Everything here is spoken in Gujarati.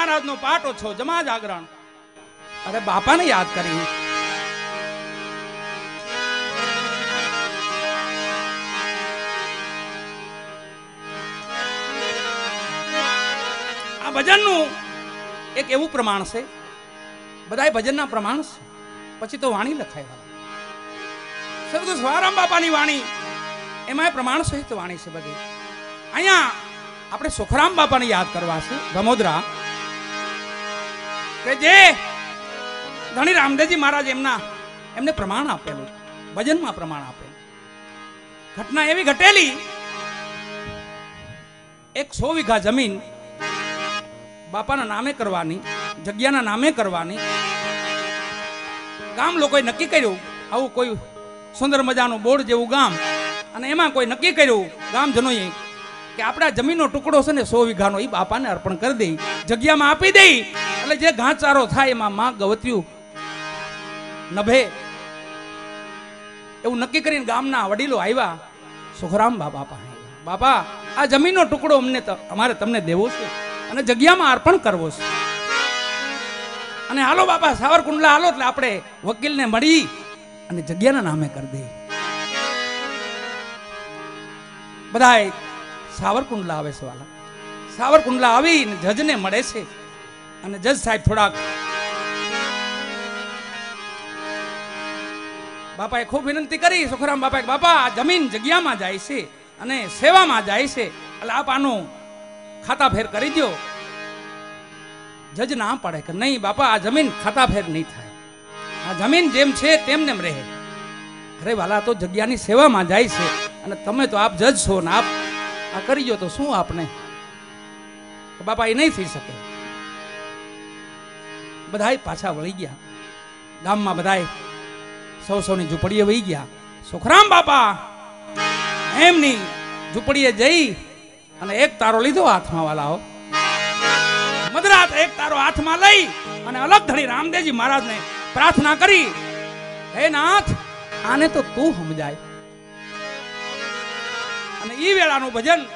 મહારાજનો પાટો છો, જમા જાગરણ. અરે બાપાને યાદ કરી. આ ભજનનું એક એવું પ્રમાણ છે, બધા ભજનના પ્રમાણ છે, પછી તો વાણી લખાય. સદગુરુ સવારામ બાપાની વાણી એમાં પ્રમાણ સહિત વાણી છે બધી. અહીંયા આપણે સુખરામ બાપાને યાદ કરવા છે, ભમોદરા, કે જે ધણી રામદેવજી મહારાજ એમને પ્રમાણ આપેલું, ભજનમાં પ્રમાણ આપેલું. ઘટના એવી ઘટેલી, 100 વીઘા જમીન બાપાના નામે કરવાની, જગ્યાના નામે કરવાની. ગામ લોકોએ નક્કી કર્યું, આવું કોઈ સુંદર મજાનું બોર્ડ જેવું ગામ, અને એમાં કોઈ નક્કી કર્યું ગામજનોએ કે આપણા જમીનનો ટુકડો છે ને 100 વીઘાનો, એ બાપાને અર્પણ કરી દઈ, જગ્યામાં આપી દઈ, એટલે જે ઘાસચારો થાય એમાં માં ગવત્યું નભે. એવું નક્કી કરીને ગામના વડીલો આવ્યા સુખરામ બાપા પાસે. બાપા, આ જમીનનો ટુકડો અમારે તમને દેવો છે અને જગ્યામાં અર્પણ કરવો છે, અને હાલો બાપા સાવરકુંડલા હાલો, એટલે આપણે વકીલને મળી અને જગ્યાના નામે કરી દઈ. બધા સાવરકુંડલા આવે છે વાલા. સાવરકુંડલા આવીને જજને મળે છે, અને જજ સાહેબ થોડાક બાપાએ ખૂબ વિનંતી કરી. સુખરામ બાપાએ, બાપા આ જમીન જગ્યામાં જાય છે અને સેવામાં જાય છે, એટલે આપ આનું ખાતા ફેર કરી દો. જજ ના પાડે કે નહીં બાપા, આ જમીન ખાતા ફેર નહીં થાય, આ જમીન જેમ છે તેમને રહે. અરે વાલા, તો જગ્યાની સેવામાં જાય છે, અને તમે તો આપ જજ છો ને આપ આ કરી દો તો શું આપને? બાપા, એ નહીં થઈ શકે. બધાય પાછા વળી ગયા ગામમાં, બધાય સૌની ઝૂંપડીએ વહી ગયા. સુખરામ બાપા એમની ઝૂંપડીએ જઈ અને એક તારો લીધો હાથમાં વાલાઓ, મધરાત એક તારો હાથમાં લઈ અને અલગ ધણી રામદેવજી મહારાજને પ્રાર્થના કરી, હે નાથ, આને તો તું સમજાય. અને ઈ વેળાનું ભજન